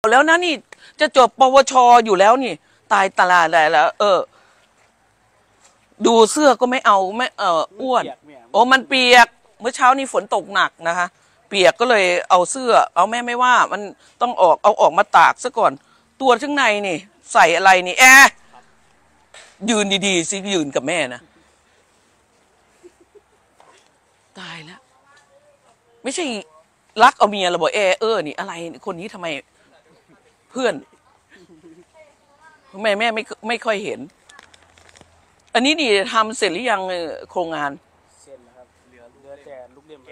แล้วนะนี่จะจบปวชอยู่แล้วนี่ตายตลาดแล้วดูเสื้อก็ไม่เอาไม่อ้วนโอ้มันเปียกเมื่อเช้านี้ฝนตกหนักนะคะเปียกก็เลยเอาเสื้อเอาแม่ไม่ว่ามันต้องเอาออกมาตากซะก่อนตัวข้างในนี่ใส่อะไรนี่ยืนดีๆสิยืนกับแม่นะตายแล้วไม่ใช่รักเอาเมียเราบอกนี่อะไรคนนี้ทำไมเพื่อนแม่ไม่ค่อยเห็นอันนี้นี่ทำเสร็จหรือยังโครงงานเสร็จแล้วครับเหลือแต่ลูกเล่ม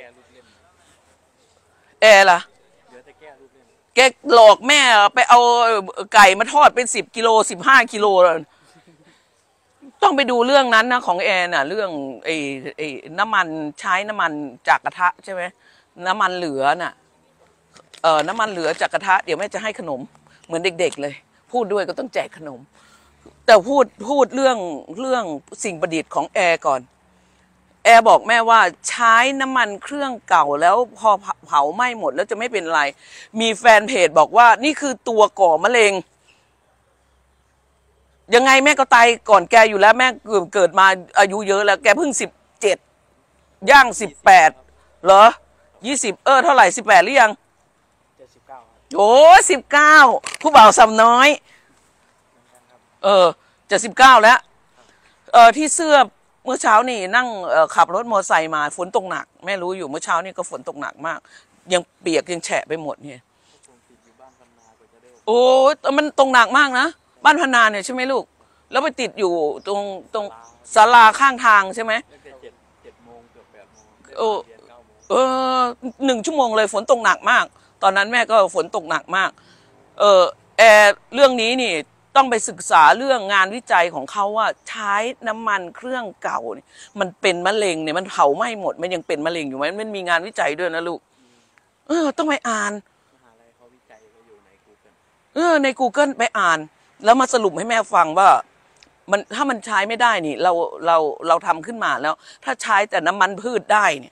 ล่ะเหลือแต่แก้ลูกเล่มแกหลอกแม่ไปเอาไก่มาทอดเป็น10 กิโล15 กิโลต้องไปดูเรื่องนั้นนะของน่ะเรื่องไอ้น้ำมันใช้น้ำมันจากกระทะใช่ไหมน้ำมันเหลือน่ะน้ำมันเหลือจากกระทะเดี๋ยวแม่จะให้ขนมเหมือนเด็กๆเลยพูดด้วยก็ต้องแจกขนมแต่พูดเรื่องสิ่งประดิษฐ์ของก่อนบอกแม่ว่าใช้น้ำมันเครื่องเก่าแล้วพอเผาไหม้หมดแล้วจะไม่เป็นไรมีแฟนเพจบอกว่านี่คือตัวก่อมะเร็งยังไงแม่ก็ตายก่อนแกอยู่แล้วแม่เกิดมาอายุเยอะแล้วแกเพิ่ง17ย่าง18เหรอ20เท่าไหร่18หรือยัง 19 โอ้19ผู้บ่าวสำน้อยจะ19แล้วที่เสื้อเมื่อเช้านี่นั่งขับรถมอเตอร์ไซค์มาฝนตกหนักแม่รู้อยู่เมื่อเช้านี่ก็ฝนตกหนักมากยังเปียกยังแฉะไปหมดเนี่ยโอ้มันตกหนักมากนะบ้านพนาเนี่ยใช่ไหมลูกแล้วไปติดอยู่ตรงศาลาข้างทางใช่ไหม 7 โมงเกือบ8 โมง 1 ชั่วโมงเลยฝนตกหนักมากตอนนั้นแม่ก็ฝนตกหนักมากเรื่องนี้นี่ต้องไปศึกษาเรื่องงานวิจัยของเขาว่าใช้น้ำมันเครื่องเก่าเนี่ยมันเป็นมะเร็งเนี่ยมันเผาไหม้หมดมันยังเป็นมะเร็งอยู่ไหมมันมีงานวิจัยด้วยนะลูกต้องไปอ่านมหาลัยเขาวิจัยเขาอยู่ใน Google ใน Google ไปอ่านแล้วมาสรุปให้แม่ฟังว่ามันถ้ามันใช้ไม่ได้นี่เราทำขึ้นมาแล้วถ้าใช้แต่น้ำมันพืชได้เนี่ย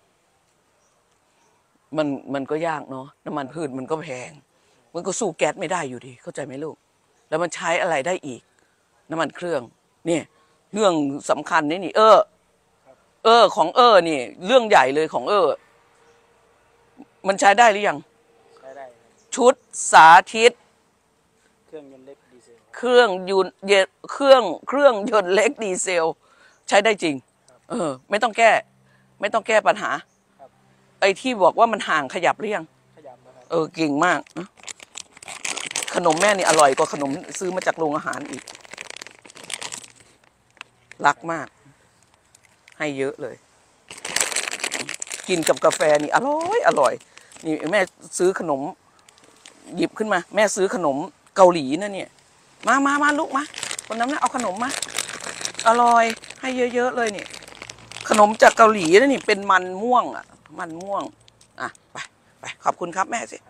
มันก็ยากเนาะน้ำมันพืชมันก็แพงมันก็สู้แก๊สไม่ได้อยู่ดีเข้าใจไหมลูกแล้วมันใช้อะไรได้อีกน้ำมันเครื่องเนี่ยเรื่องสำคัญนี่ของนี่เรื่องใหญ่เลยของมันใช้ได้หรือยังใช้ได้ชุดสาธิตเครื่องยนต์เล็กดีเซลเครื่องยนต์เล็กดีเซลใช้ได้จริงไม่ต้องแก้ปัญหาไอ้ที่บอกว่ามันห่างขยับหรือยังขยับแล้วเก่งมากขนมแม่นี่อร่อยกว่าขนมซื้อมาจากโรงอาหารอีกรักมากให้เยอะเลยกินกับกาแฟนี่อร่อยนี่แม่ซื้อขนมหยิบขึ้นมาแม่ซื้อขนมเกาหลีนะเนี่ยมาลูกมาคนนั้นนะเอาขนมมาอร่อยให้เยอะๆเลยนี่ขนมจากเกาหลีนะนี่เป็นมันม่วงไปขอบคุณครับแม่สิ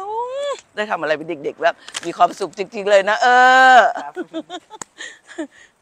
ได้ทำอะไรเป็นเด็กๆแล้วมีความสุขจริงๆเลยนะ